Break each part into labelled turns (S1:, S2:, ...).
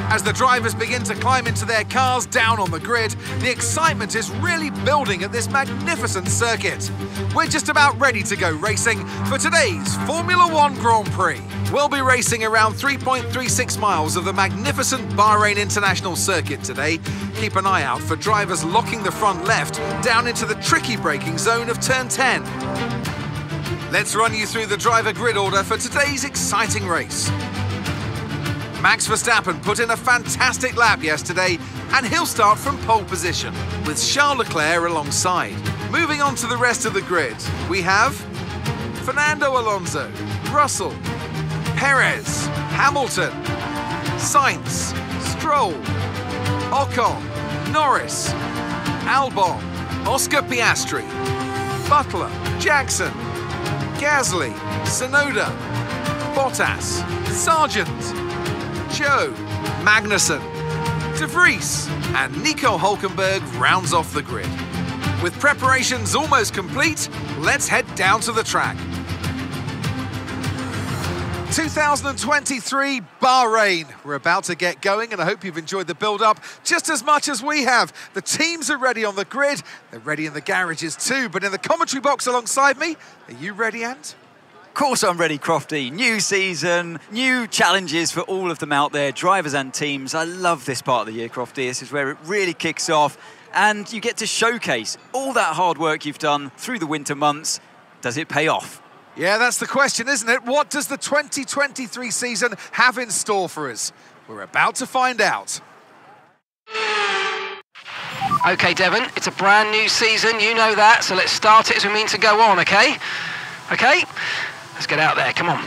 S1: As the drivers begin to climb into their cars down on the grid, the excitement is really building at this magnificent circuit. We're just about ready to go racing for today's Formula One Grand Prix. We'll be racing around 3.36 miles of the magnificent Bahrain International Circuit today. Keep an eye out for drivers locking the front left down into the tricky braking zone of turn 10. Let's run you through the driver grid order for today's exciting race. Max Verstappen put in a fantastic lap yesterday, and he'll start from pole position, with Charles Leclerc alongside. Moving on to the rest of the grid, we have Fernando Alonso, Russell, Perez, Hamilton, Sainz, Stroll, Ocon, Norris, Albon, Oscar Piastri, Butler, Jackson, Gasly, Tsunoda, Bottas, Sargent, Joe, Magnussen, De Vries, and Nico Hülkenberg rounds off the grid. With preparations almost complete, let's head down to the track. 2023 Bahrain. We're about to get going, and I hope you've enjoyed the build-up just as much as we have. The teams are ready on the grid. They're ready in the garages too, but in the commentary box alongside me, are you ready, Ant?
S2: Of course I'm ready, Crofty. New season, new challenges for all of them out there, drivers and teams. I love this part of the year, Crofty. This is where it really kicks off, and you get to showcase all that hard work you've done through the winter months. Does it pay off?
S1: Yeah, that's the question, isn't it? What does the 2023 season have in store for us? We're about to find out.
S3: Okay, Devon, it's a brand new season, you know that, so let's start it as we mean to go on, okay? Okay? Let's get out there, come on.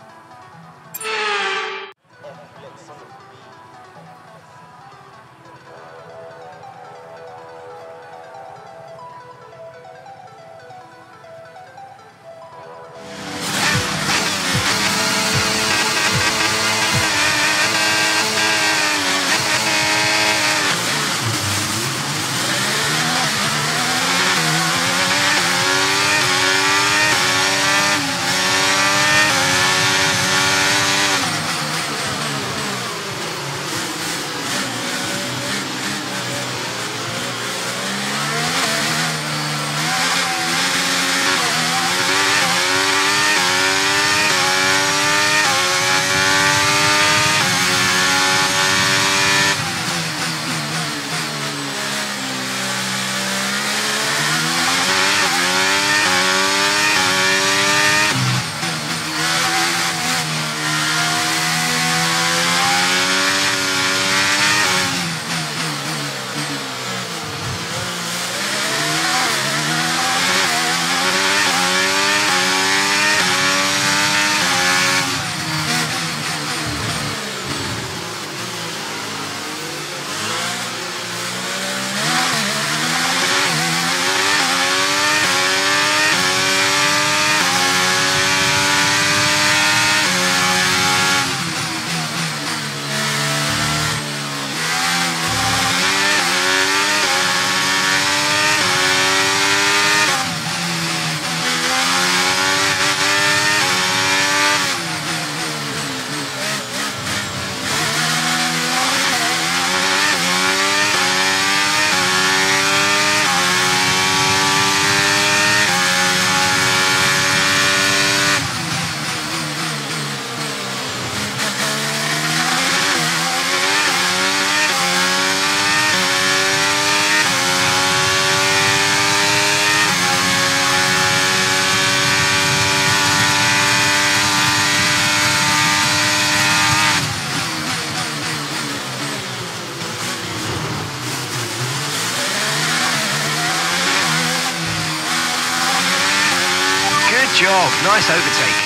S3: Good job, nice overtake.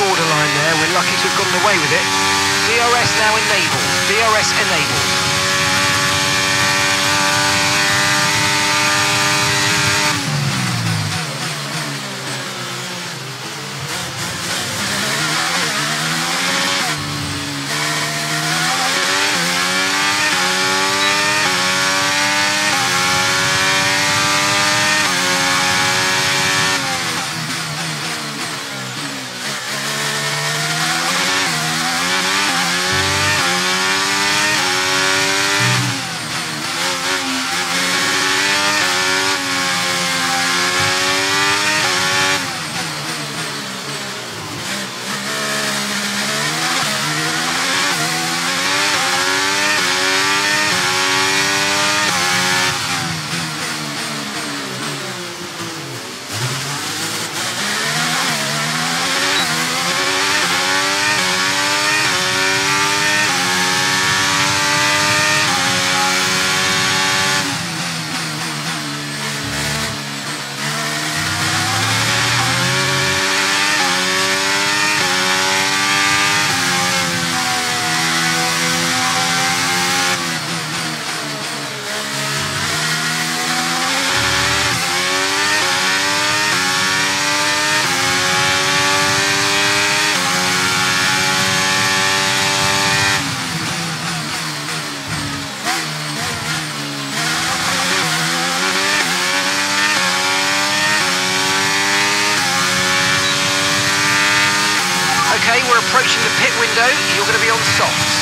S3: borderline there. We're lucky to have gotten away with it. DRS now enabled. DRS enabled. Okay, we're approaching the pit window. You're going to be on softs.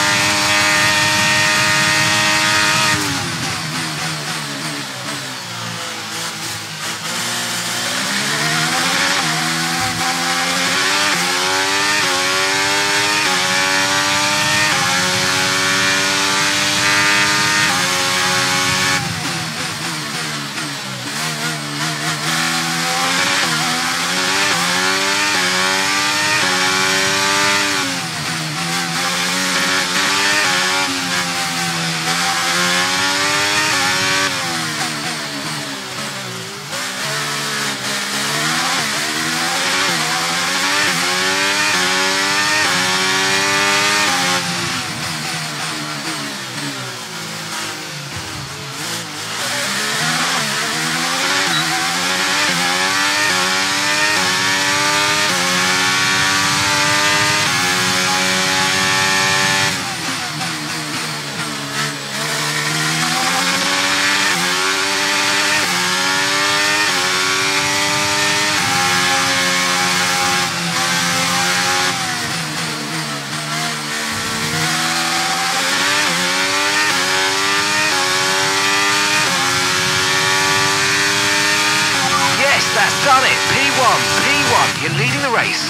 S3: That's done it. P1. You're leading the race.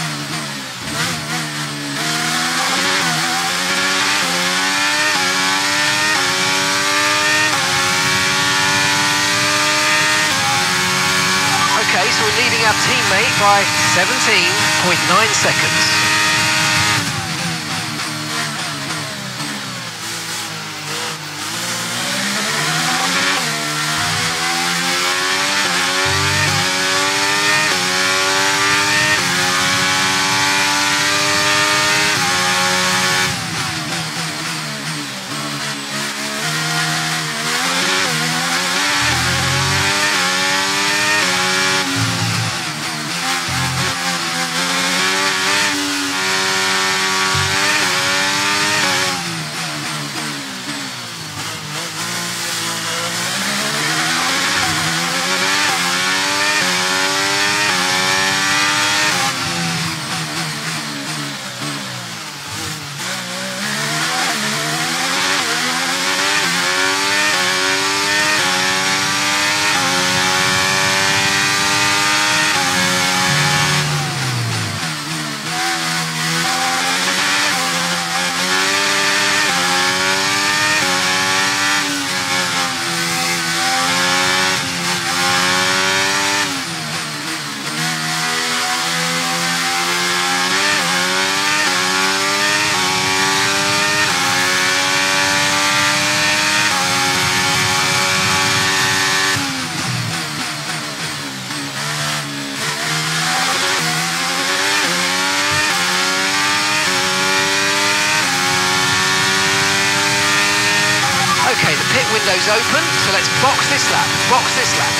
S3: Okay, so we're leading our teammate by 17.9 seconds. window's open, so let's box this lap, box this lap.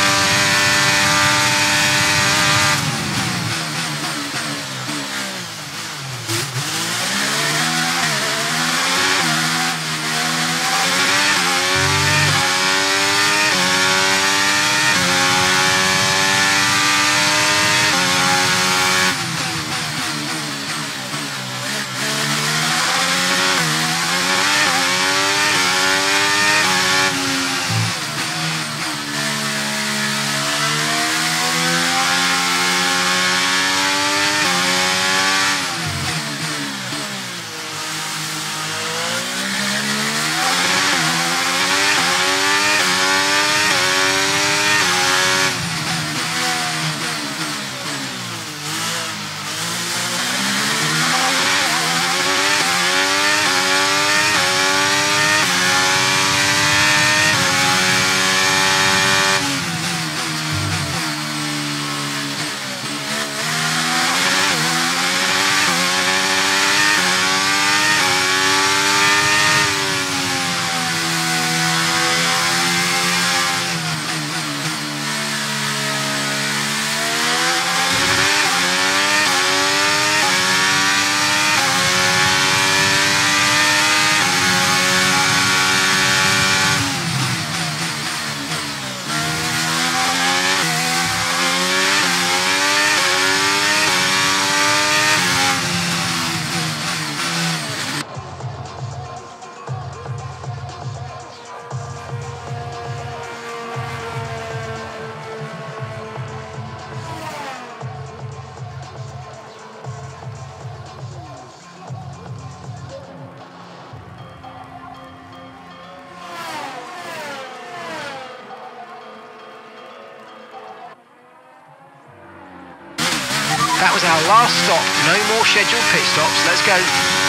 S3: That was our last stop. No more scheduled pit stops. Let's go.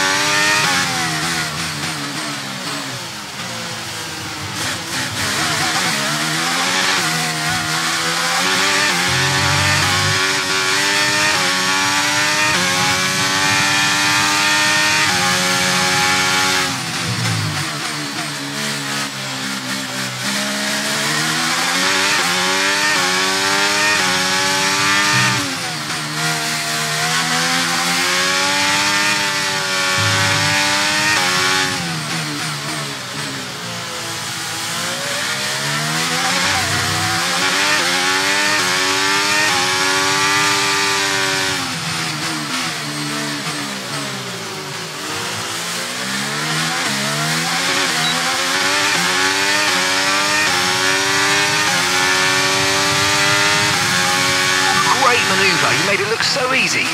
S3: Manoeuvre, you made it look so easy.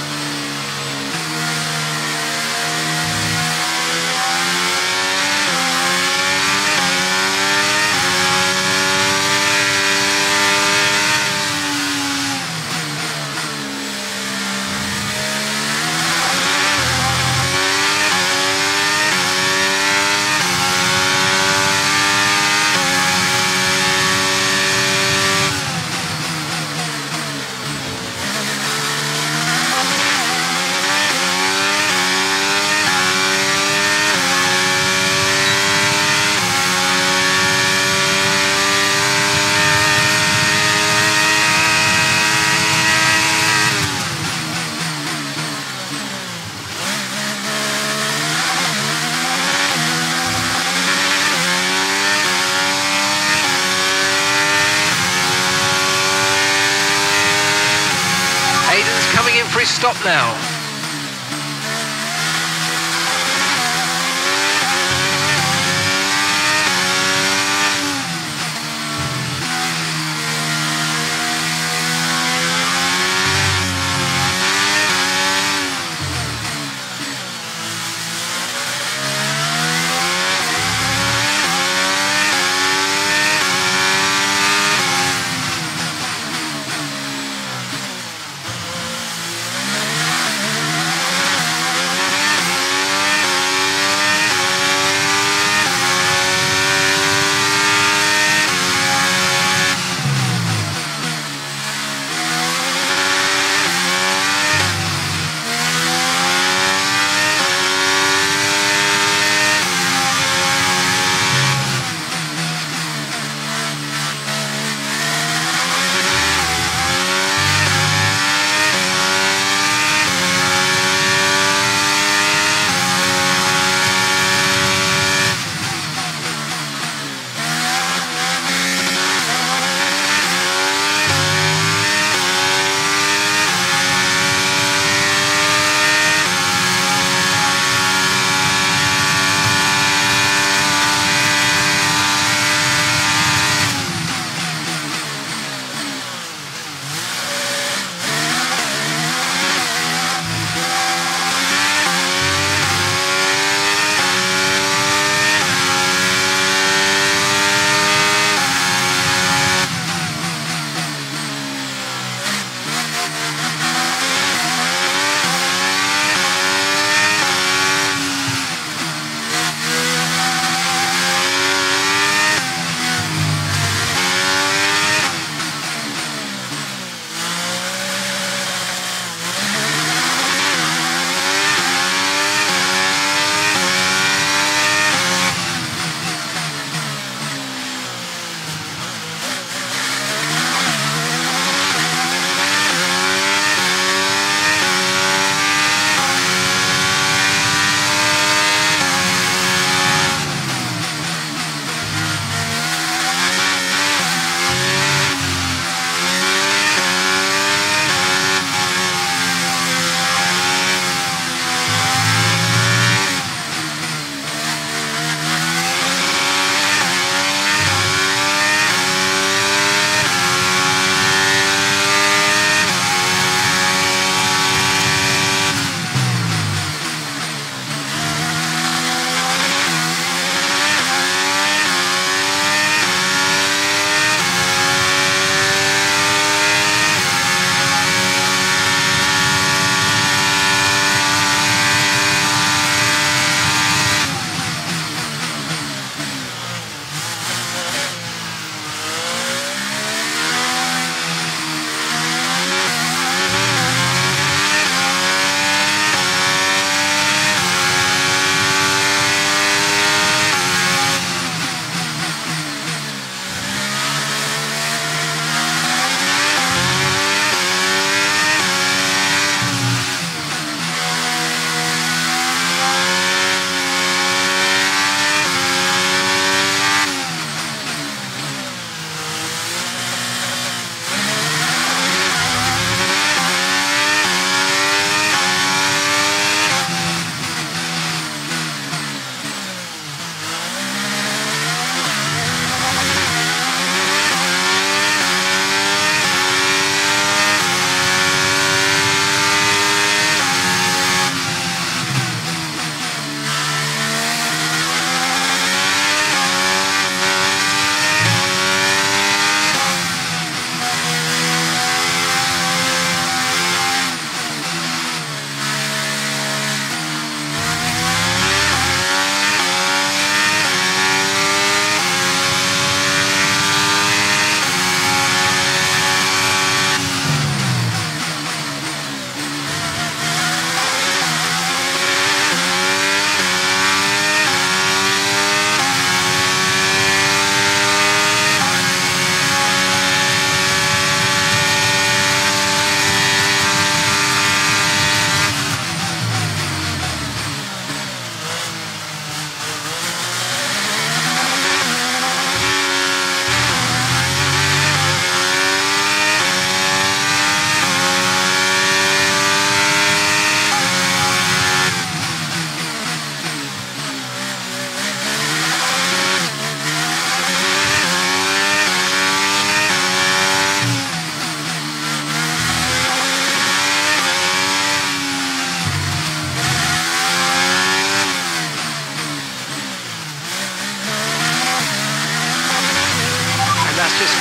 S3: Coming in for his stop now.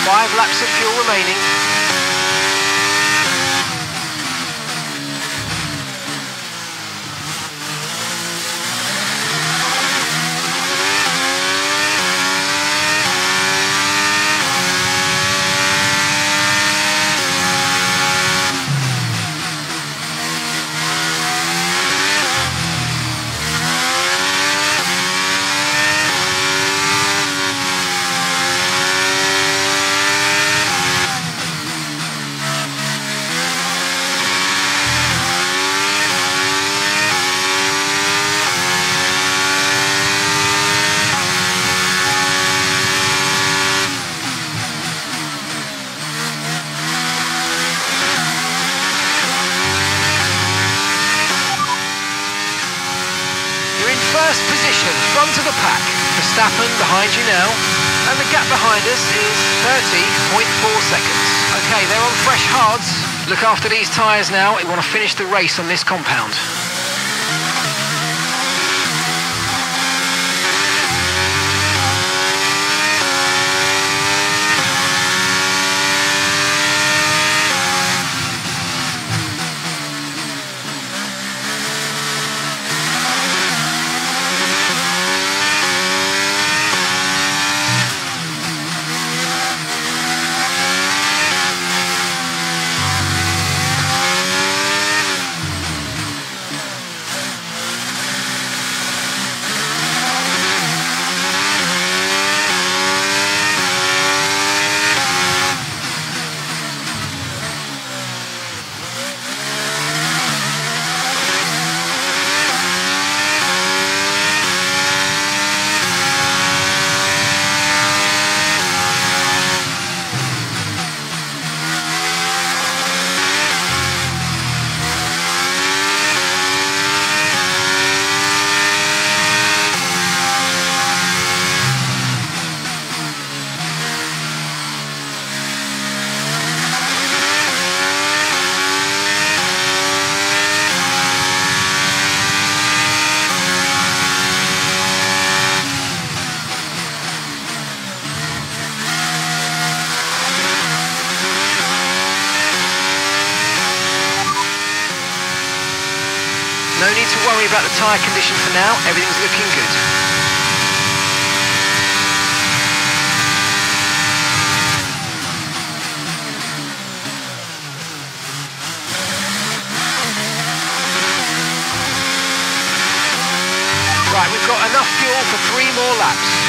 S3: 5 laps of fuel remaining. First position, front of the pack. Verstappen behind you now. And the gap behind us is 30.4 seconds. Okay, they're on fresh hards. Look after these tyres now. We want to finish the race on this compound. No need to worry about the tyre condition for now, everything's looking good. Right, we've got enough fuel for 3 more laps.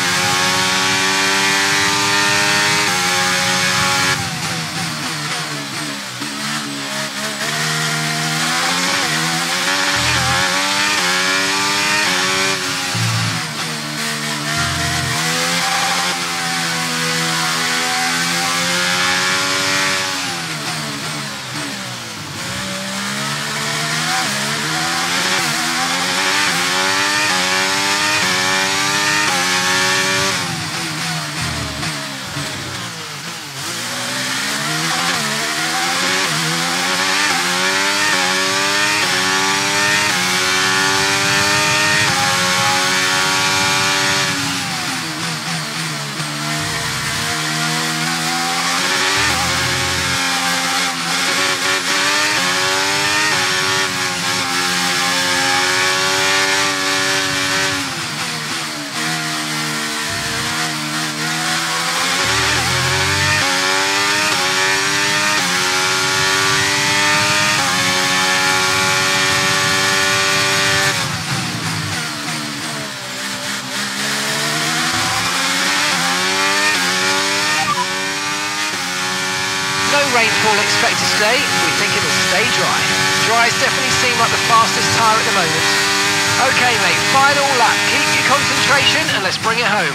S3: Rainfall expected today, we think it'll stay dry. Dries definitely seem like the fastest tyre at the moment. Okay mate, final lap, keep your concentration and let's bring it home.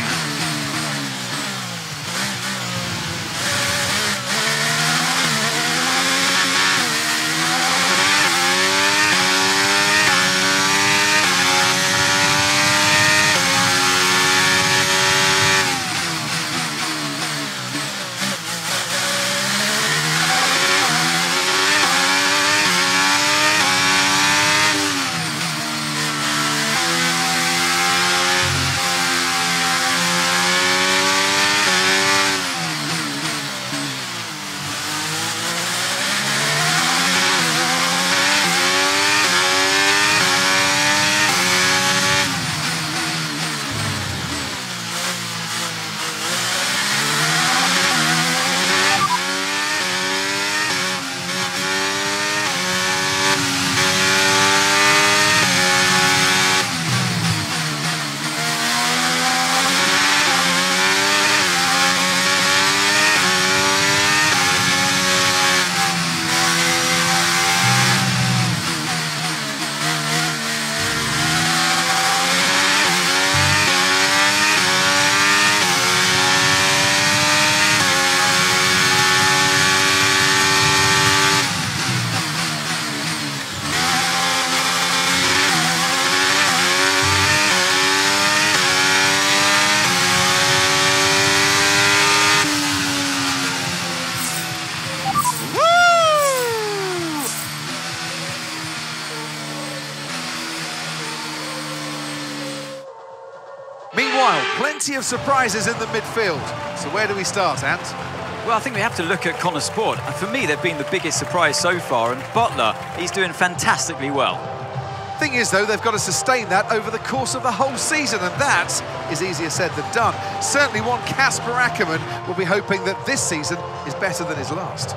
S1: Meanwhile, plenty of surprises in the midfield. So where do we start, Ant?
S2: Well, I think we have to look at Connor Sport. And for me, they've been the biggest surprise so far. And Butler, he's doing fantastically well.
S1: Thing is, though, they've got to sustain that over the course of the whole season, and that is easier said than done. Certainly one Kasper Ackermann will be hoping that this season is better than his last.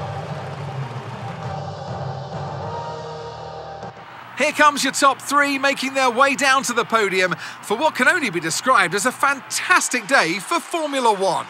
S1: Here comes your top three making their way down to the podium for what can only be described as a fantastic day for Formula One.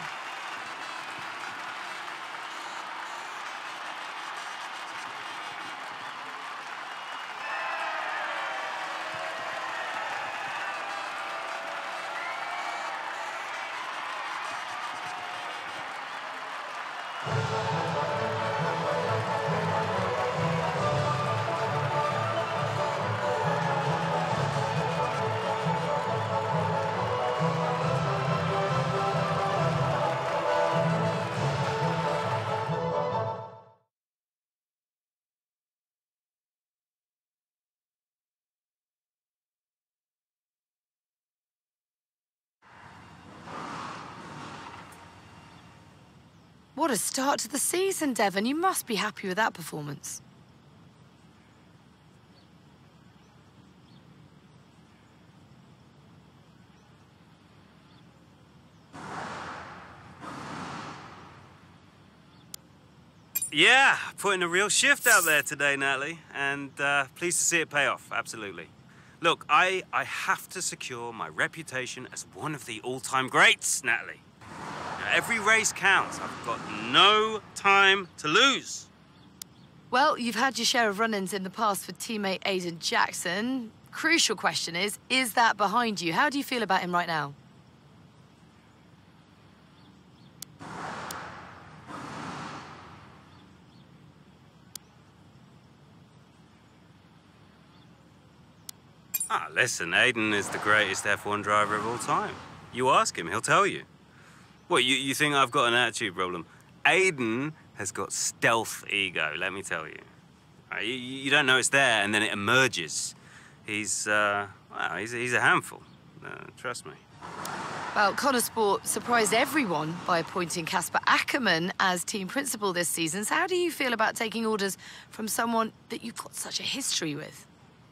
S4: What a start to the season, Devon. You must be happy with that performance.
S5: Yeah, putting a real shift out there today, Natalie, and pleased to see it pay off, absolutely. Look, I have to secure my reputation as one of the all-time greats, Natalie. Every race counts. I've got no time to lose.
S4: Well, you've had your share of run-ins in the past with teammate Aiden Jackson. Crucial question is that behind you? How do you feel about him right now?
S5: Listen, Aiden is the greatest F1 driver of all time. You ask him, he'll tell you. What, you think I've got an attitude problem? Aiden has got stealth ego, let me tell you. You don't know it's there, and then it emerges. He's a handful, trust me.
S4: Well, Connor Sport surprised everyone by appointing Kasper Ackermann as team principal this season. So how do you feel about taking orders from someone that you've got such a history with?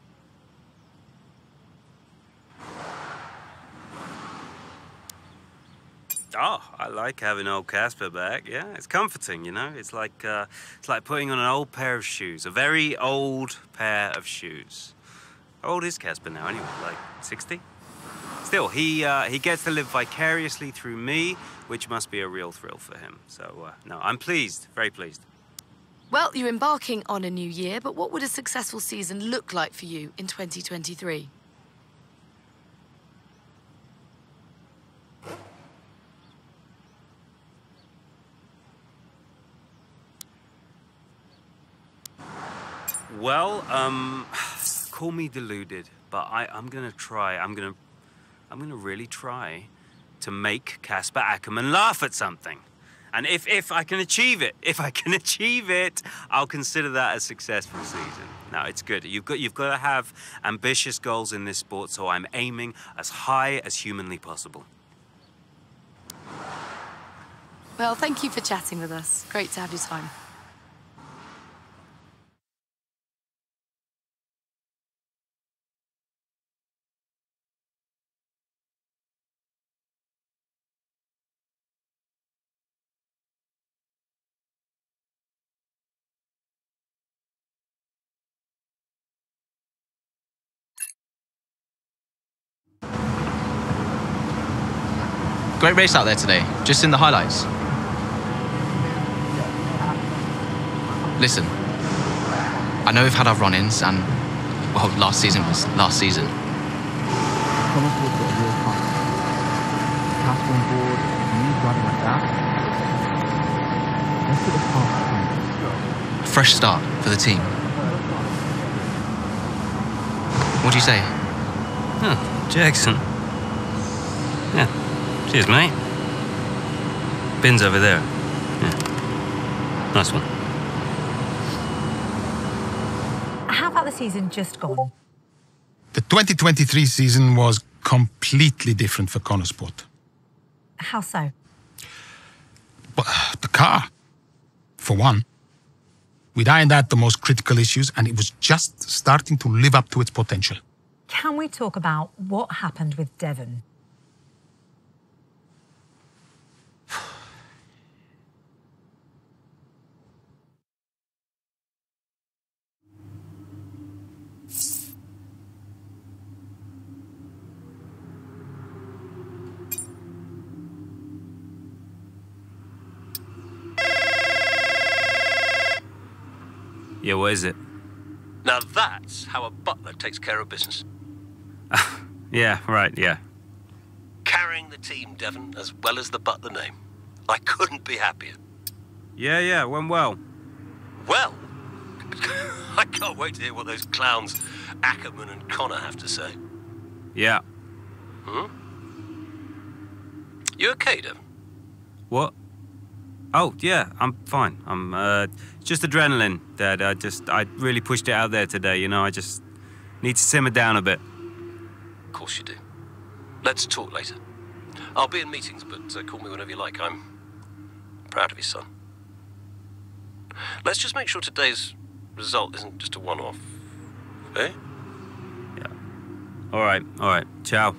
S5: Oh, I like having old Kasper back. Yeah, it's comforting, you know. It's like putting on an old pair of shoes, a very old pair of shoes. How old is Kasper now, anyway? Like 60? Still, he gets to live vicariously through me, which must be a real thrill for him. So, no, I'm pleased, very pleased.
S4: Well, you're embarking on a new year, but what would a successful season look like for you in 2023?
S5: Well, call me deluded, but I'm gonna try. I'm gonna really try to make Kasper Ackermann laugh at something. And if I can achieve it, I'll consider that a successful season. No, it's good. You've got to have ambitious goals in this sport, so I'm aiming as high as humanly possible.
S4: Well, thank you for chatting with us. Great to have your time.
S6: Great race out there today, just in the highlights. Listen, I know we've had our run-ins and, well, last season was last season. A fresh start for the team. What do you say?
S5: Huh, Jackson. Yeah. Cheers, mate. Bin's over there. Yeah. Nice one.
S7: How about the season just gone?
S8: The 2023 season was
S7: completely different for Connorsport.
S8: How so?
S7: But the car, for one. We'd ironed out the most critical issues, and it was just starting to live up to its potential.
S8: Can we talk about what happened with Devon?
S5: Yeah, what is it?
S9: Now that's how a butler takes care of business.
S5: Yeah, right, yeah.
S9: Carrying the team, Devon, as well as the butler name. I couldn't be happier.
S5: Yeah, went well.
S9: Well, I can't wait to hear what those clowns Ackerman and Connor have to say.
S5: Yeah.
S9: You okay, Devon?
S5: What? Oh, yeah, I'm fine. Just adrenaline, Dad. I really pushed it out there today, you know. I just need to simmer down a bit.
S9: Of course you do. Let's talk later. I'll be in meetings, but call me whenever you like. I'm proud of your son. Let's just make sure today's result isn't just a one-off. Eh?
S5: Yeah. All right. Ciao.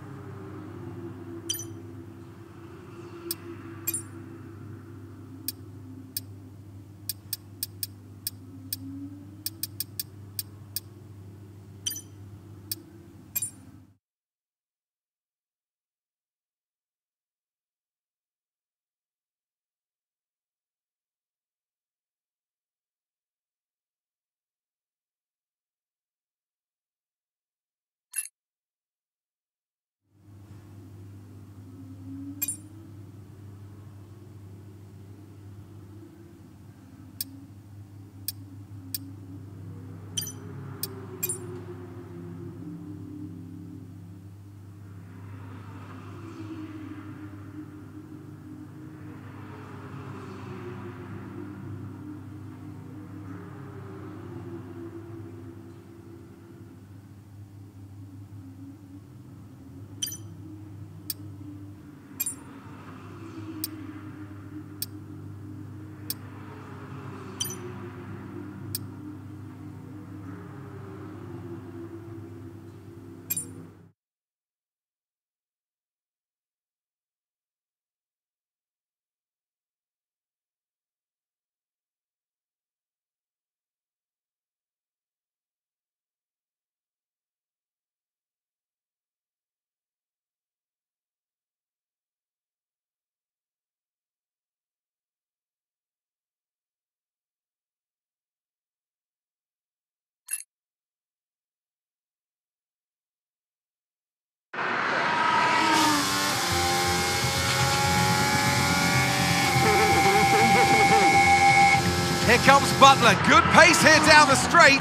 S1: Here comes Butler, good pace here down the straight.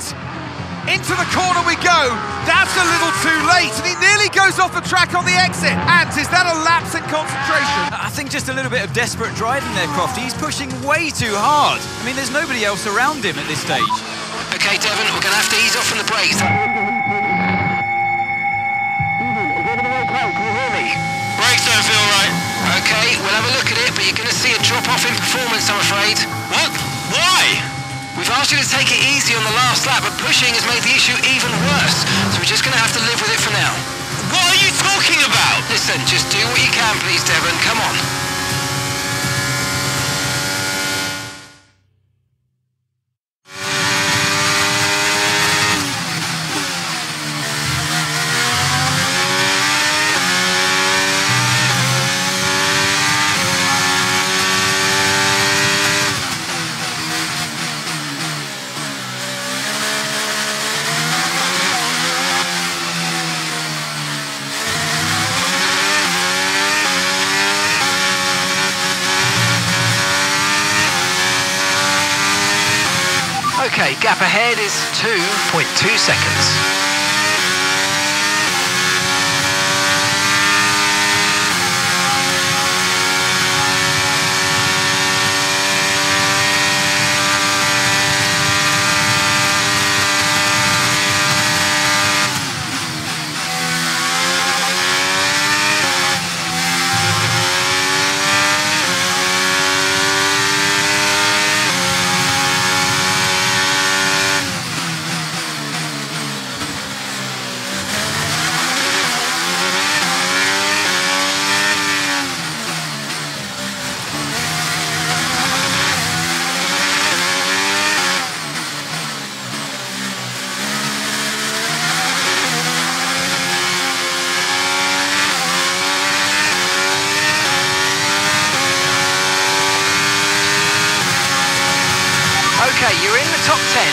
S1: Into the corner we go. That's a little too late, and he nearly goes off the track on the exit. And is that a lapse in concentration?
S2: I think just a little bit of desperate driving there, Crofty. He's pushing way too hard. I mean, there's nobody else around him at this stage.
S3: Okay, Devon, we're going to have to ease off on the brakes. Can you hear me?
S9: Brakes don't feel right.
S3: Okay, we'll have a look at it, but you're going to see a drop-off in performance, I'm afraid.
S9: What? Why?
S3: We've asked you to take it easy on the last lap, but pushing has made the issue even worse, so we're just going to have to live with it for now.
S9: What are you talking about?
S3: Listen, just do what you can, please, Devon. Come on. Okay, gap ahead is 2.2 seconds. top 10.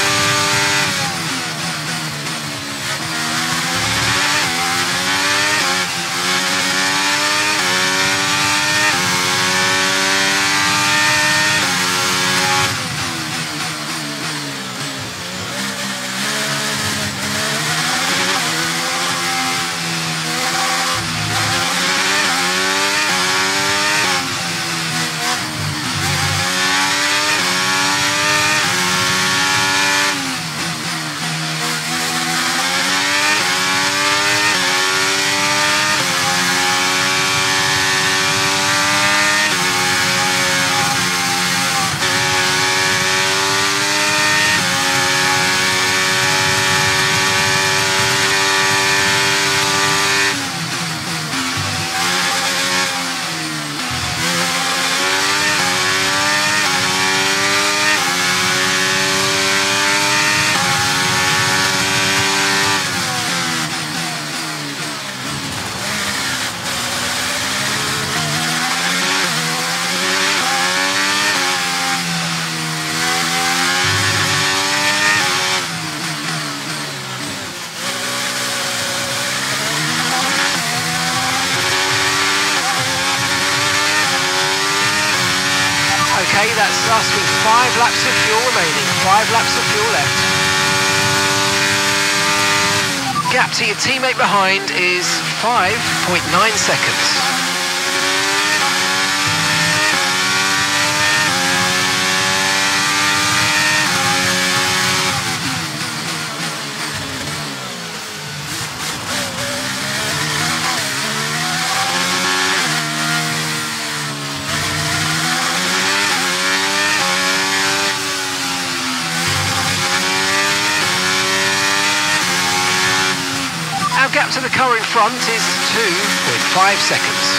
S3: Okay, that's us with 5 laps of fuel remaining. 5 laps of fuel left. Gap to your teammate behind is 5.9 seconds. Our gap to the car in front is 2.5 seconds.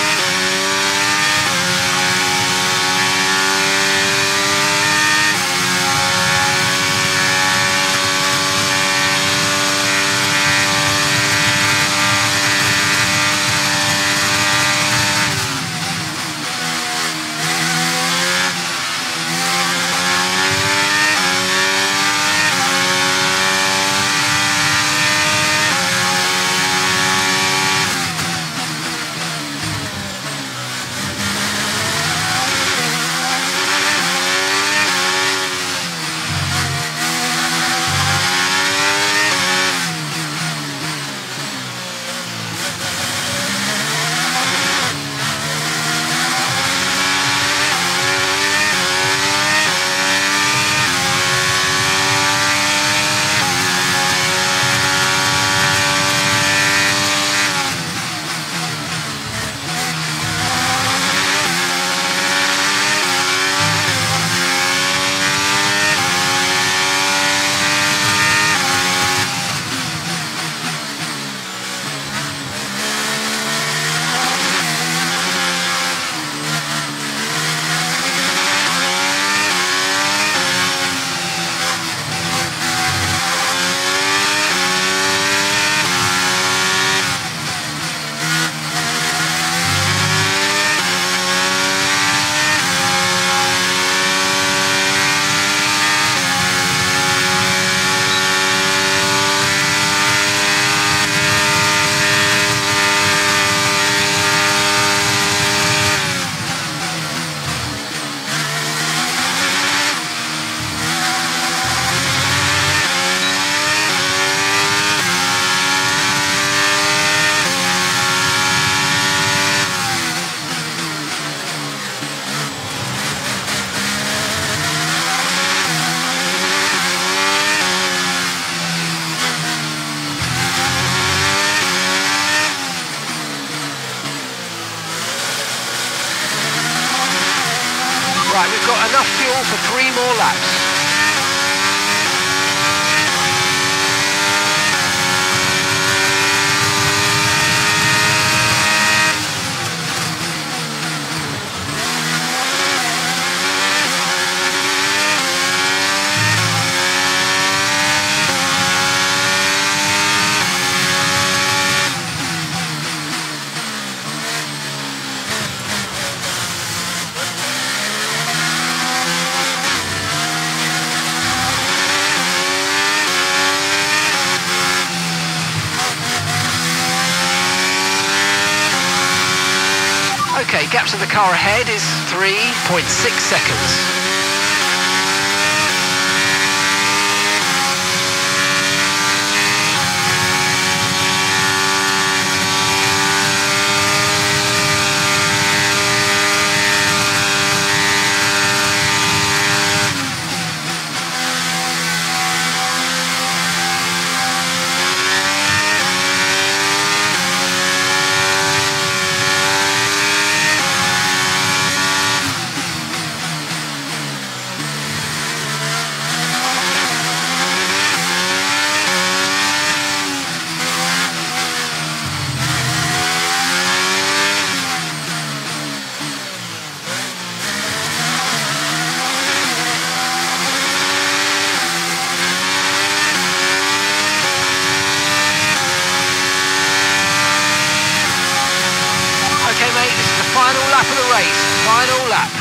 S3: Right, we've got enough fuel for 3 more laps. Okay, gap to the car ahead is 3.6 seconds. Final lap of the race, final lap.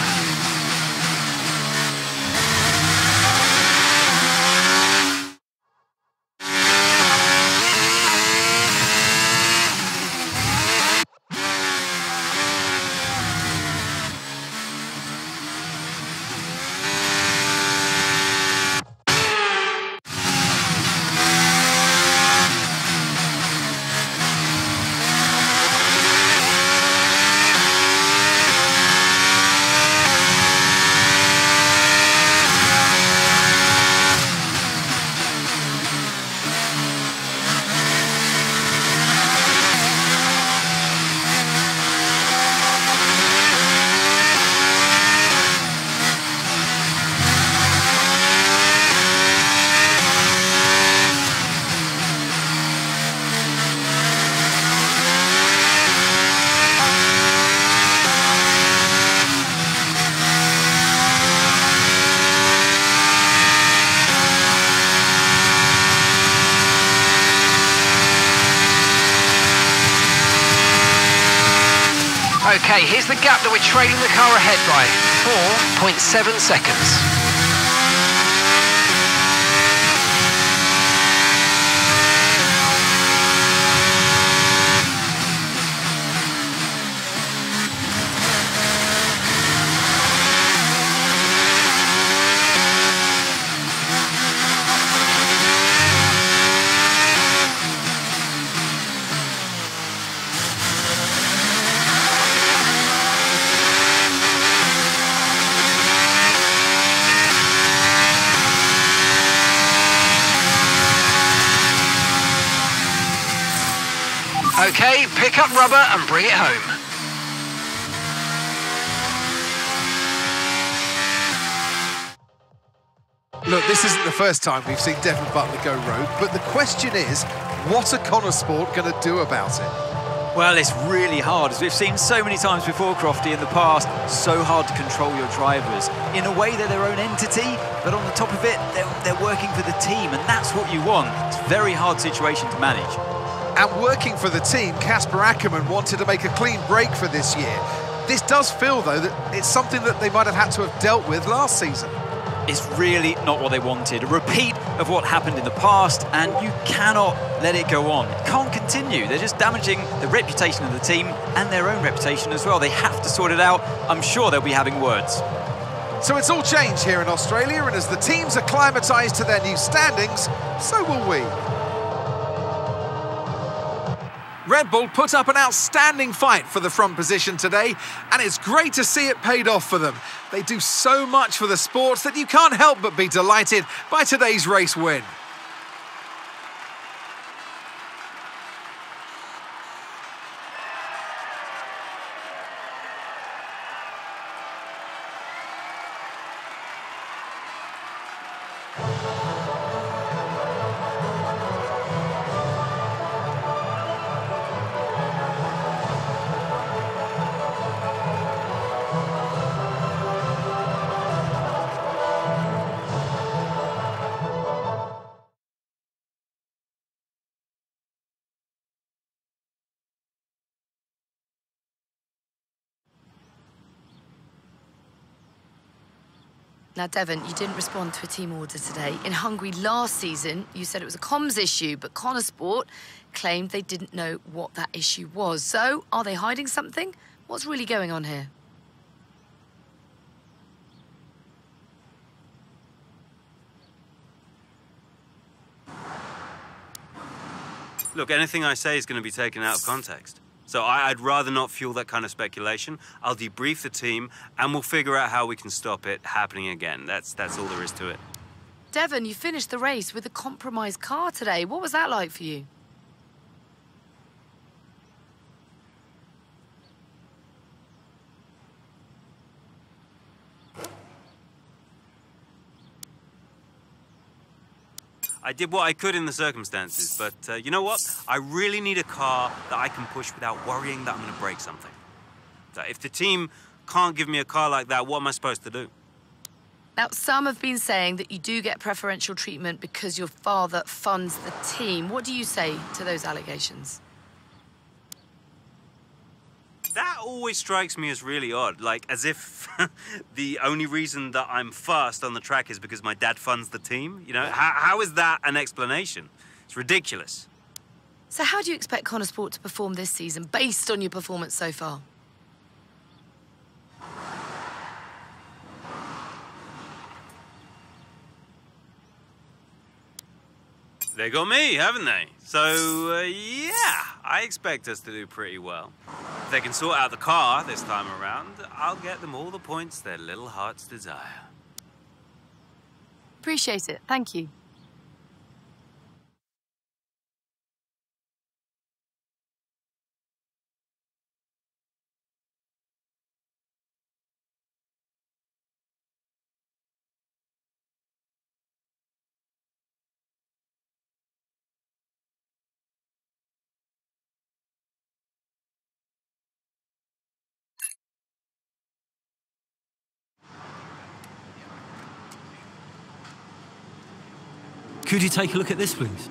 S3: Okay, here's the gap that we're trailing the car ahead by, 4.7 seconds. Okay, pick up rubber and bring it home.
S1: Look, this isn't the first time we've seen Devon Butler go rogue, but the question is, what are Connor Sport going to do about it?
S2: Well, it's really hard, as we've seen so many times before, Crofty, in the past. So hard to control your drivers. In a way, they're their own entity, but on the top of it, they're working for the team, and that's what you want. It's a very hard situation to manage.
S1: And working for the team, Casper Ackermann wanted to make a clean break for this year. This does feel, though, that it's something that they might have had to have dealt with last season.
S2: It's really not what they wanted. A repeat of what happened in the past, and you cannot let it go on. It can't continue. They're just damaging the reputation of the team and their own reputation as well. They have to sort it out. I'm sure they'll be having words.
S1: So it's all changed here in Australia, and as the teams acclimatised to their new standings, so will we. Red Bull put up an outstanding fight for the front position today, and it's great to see it paid off for them. They do so much for the sport that you can't help but be delighted by today's race win.
S4: Now, Devon, you didn't respond to a team order today. In Hungary last season, you said it was a comms issue, but Connor Sport claimed they didn't know what that issue was. So, are they hiding something? What's really going on here?
S5: Look, anything I say is going to be taken out of context. So I'd rather not fuel that kind of speculation. I'll debrief the team, and we'll figure out how we can stop it happening again. That's all there is to it.
S4: Devon, you finished the race with a compromised car today. What was that like for you?
S5: I did what I could in the circumstances, but you know what? I really need a car that I can push without worrying that I'm going to break something. So if the team can't give me a car like that, what am I supposed to do?
S4: Now, some have been saying that you do get preferential treatment because your father funds the team. What do you say to those allegations?
S5: That always strikes me as really odd, like as if the only reason that I'm fast on the track is because my dad funds the team. You know, how is that an explanation? It's ridiculous.
S4: So how do you expect Connor Sport to perform this season based on your performance so far?
S5: They got me, haven't they? So, yeah, I expect us to do pretty well. If they can sort out the car this time around, I'll get them all the points their little hearts desire.
S4: Appreciate it. Thank you.
S10: Could you take a look at this, please?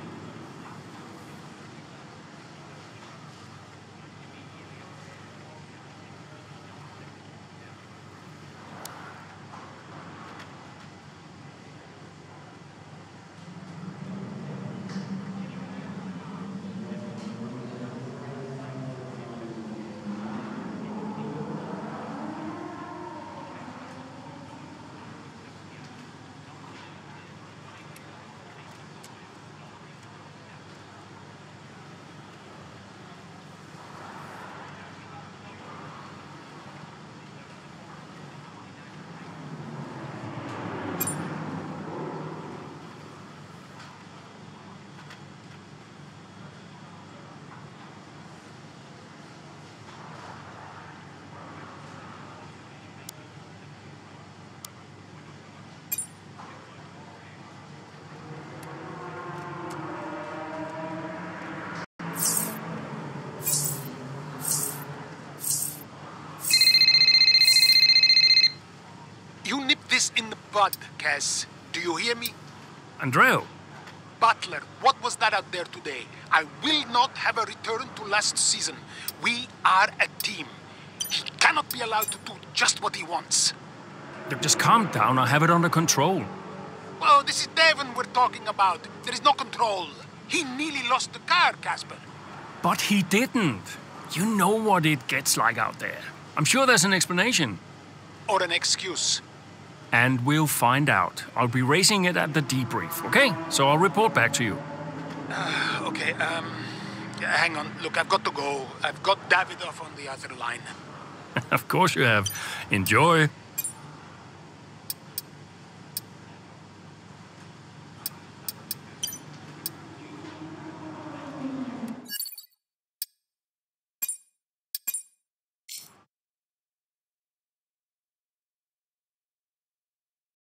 S11: You nip this in the bud, Cass. Do you hear me?
S10: Andreo.
S11: Butler, what was that out there today? I will not have a return to last season. We are a team. He cannot be allowed to do just what he wants.
S10: Look, just calm down. I have it under control.
S11: Oh, this is Devon we're talking about. There is no control. He nearly lost the car, Casper.
S10: But he didn't. You know what it gets like out there. I'm sure there's an explanation.
S11: Or an excuse.
S10: And we'll find out. I'll be racing it at the debrief, okay? So I'll report back to you.
S11: Okay, hang on. Look, I've got to go. I've got Davidoff on the other line.
S10: Of course you have. Enjoy.